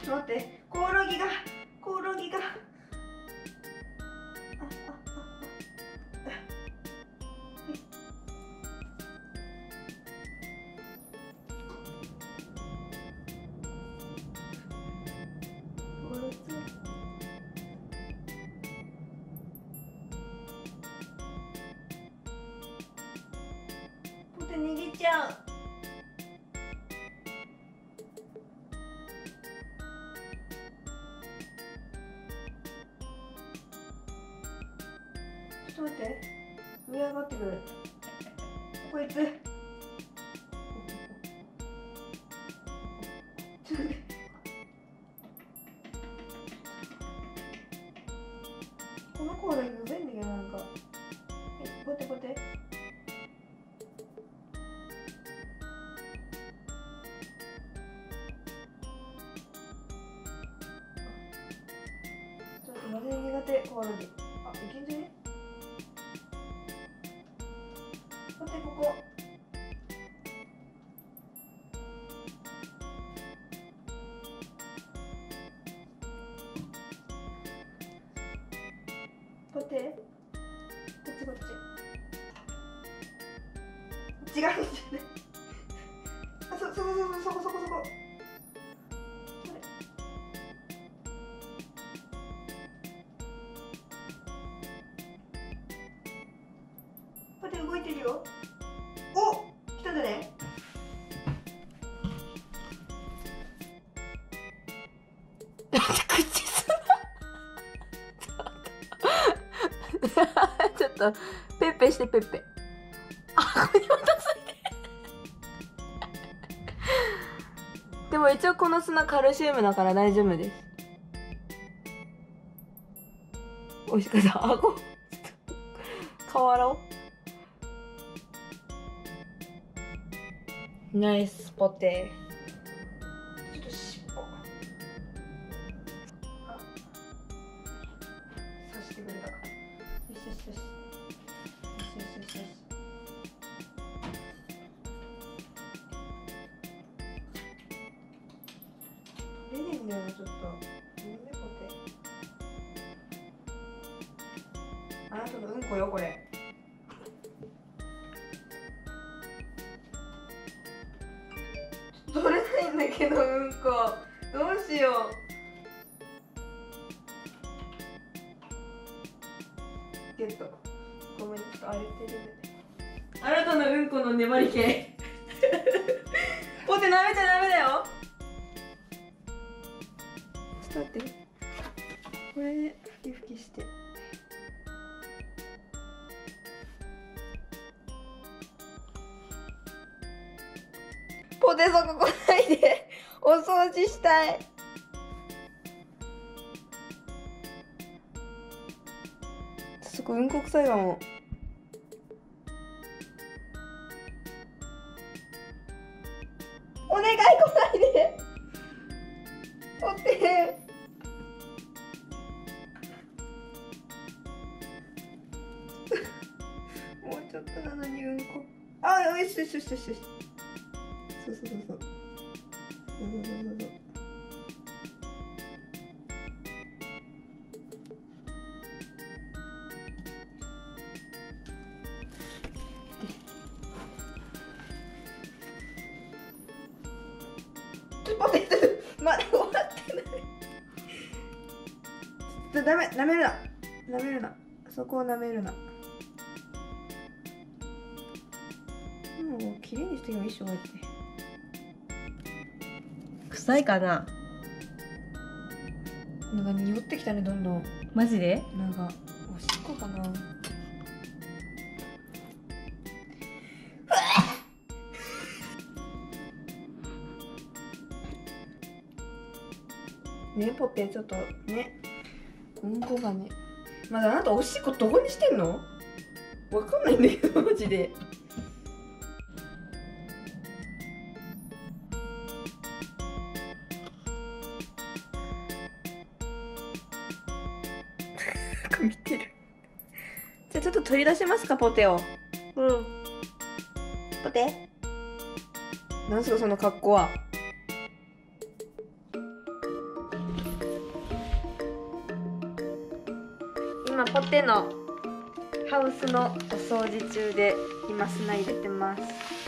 ちょっと待って、コオロギが。ポテ逃げちゃう。ちょっと待って、上上がってくる。こいつ。ちょっと待って。このコオロギうぜんだけど、なんか。ポテポテ。ちょっとマジで苦手、コオロギ。あ、いけんじゃね？ポテここ。ポテ。こっちこっち。違うんじゃない。あ、そこ。ポテ動いてるよ。お、来たんだね。口すちょっとペッペしてペッペ。あ、これまたついて。でも一応この砂カルシウムだから大丈夫です。おいしかった。顎顔洗おう。ナイスポテ。ちょっと尻尾。あ、刺してくれた。よし。取れねえんだよな、ちょっと。ポテ。あなたのうんこよ、これ。取れないんだけど、うんこ。どうしよう。ゲット。ごめん、ちょっと荒れてる。あなたのうんこの粘り気。ポテ舐めちゃダメだよ。ちょっと待って。これで吹き吹きして。ポテそこ来ないで。お掃除したい。そこうんこ臭いわもう。お願い来ないで。ポテ。もうちょっとなのにうんこ。あ、よし。そう。ポテトまだ終わってない。ダメ、舐めるな。そこを舐めるな。もう綺麗にしても一緒がいって。 臭いかな。 なんか匂ってきたね、どんどん。 マジで？ なんかおしっこかな。ね、ポテちょっとね、うんこがね。まだあなたおしっこどこにしてんの？わかんないんだけどマジで。見てる。じゃあちょっと取り出しますか、ポテを。 うん。 ポテ。 なんすかその格好は。 ホテのハウスのお掃除中で今砂入れてます。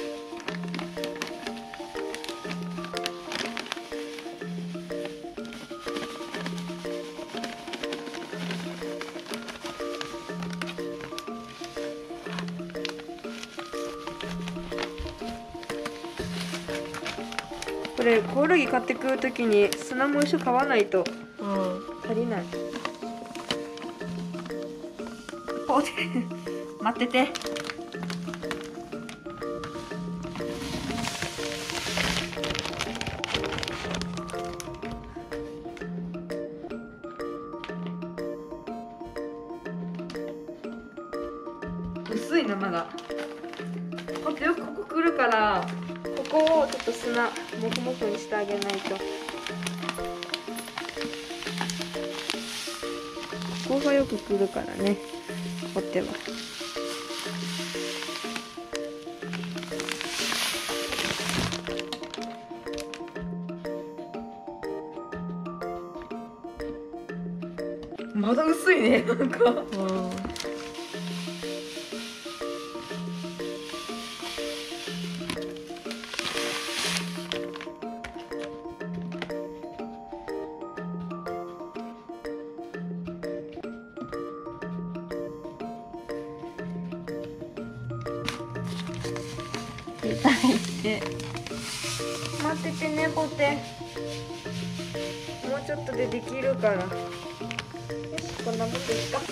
これコオロギ買ってくるときに砂も一緒買わないと足りない。おて待ってて。薄いなまだ。ほんとよくここ来るからここをちょっと砂もくもくにしてあげないと。ここがよく来るからね、ホテは。まだ薄いね、なんか。 痛いって待っててね、ポテ。もうちょっとでできるから。よし、こんなもんですか。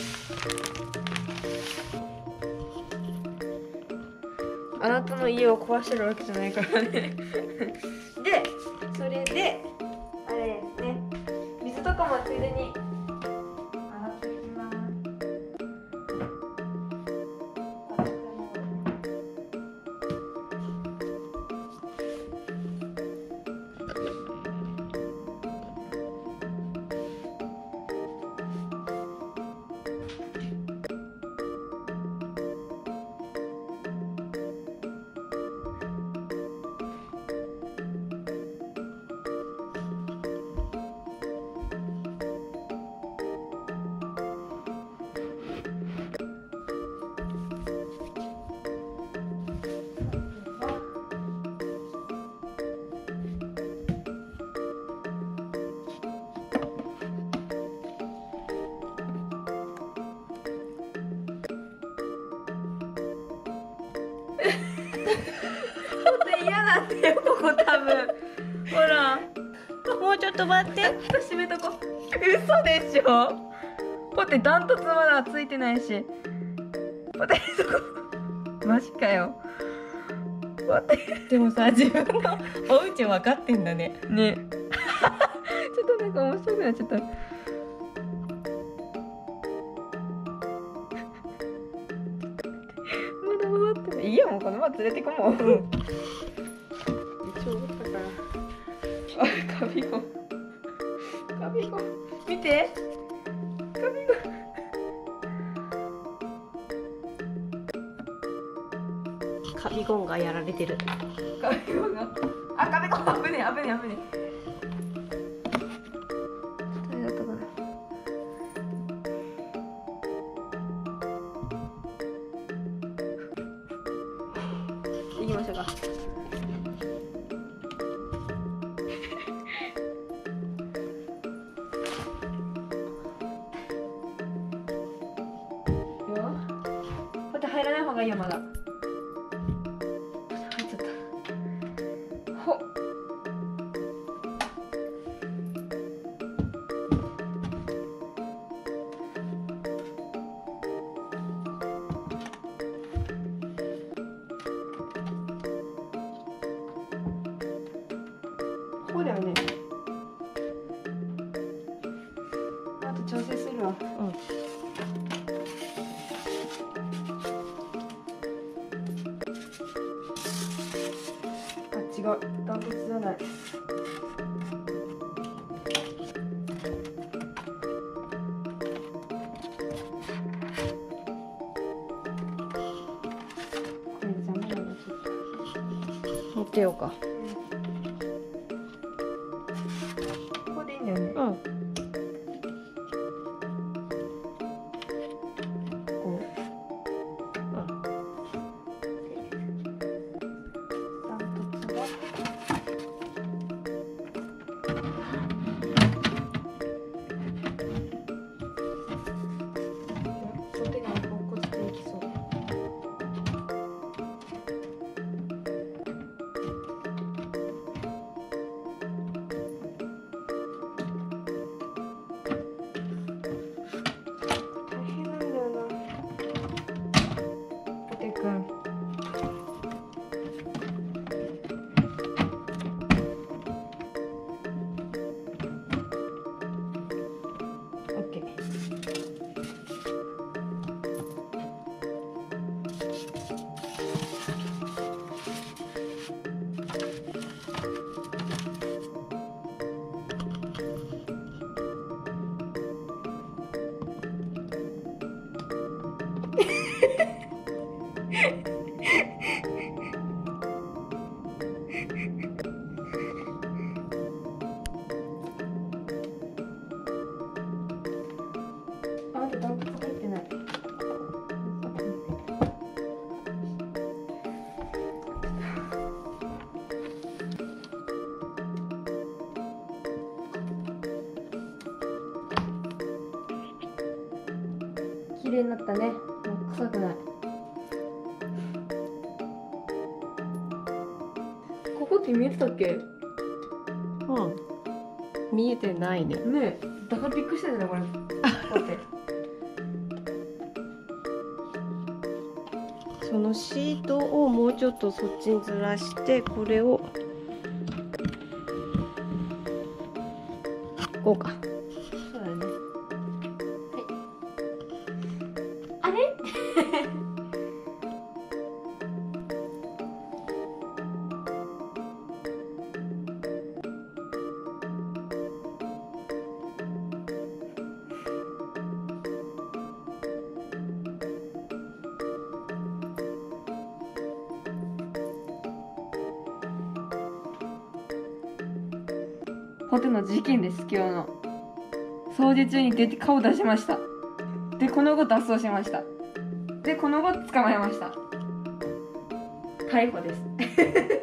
あなたの家を壊してるわけじゃないからね。で、それであれね、水とかもついでに洗っていきます。嫌なんだよ、ここ多分。ほら、 もうちょっと待って。 閉めとこ。嘘でしょ。ポテダントツまだついてないし。ポテそこ。マジかよ。ポテ。 でもさ、自分のお家分かってんだね。 ね。ちょっとなんか面白くなっちゃった。まだ回ってない。いいや、もうこのまま連れてこもう。一応だから。あ、カビゴン。カビゴン。見て。カビゴン。 カビゴンがやられてる。 カビゴンが。あ、カビゴン。危ねえ、危ねえ、危ねえ。誰だったかな。行きましょうか。こうやって入らない方がいいよ、まだ。入っちゃった。ほっ。こうだよね。あと調整するわ。違う、ダントツじゃない。これ邪魔だな、ちょっと。 持ってようか。 ここでいいんだよね。 うん。 くん。オッケー。あ、あとダンク入ってない。綺麗になったね。もう臭くない。ここって見えてたっけ？ うん。見えてないね。 ねえ、だからびっくりしたよねこれ。こうやって。 そのシートをもうちょっとそっちにずらして、これをこうか。 そうだね。はい。あれ？ホテの事件です。今日の掃除中に顔出しました。でこの後脱走しました。でこの後捕まえました。逮捕です。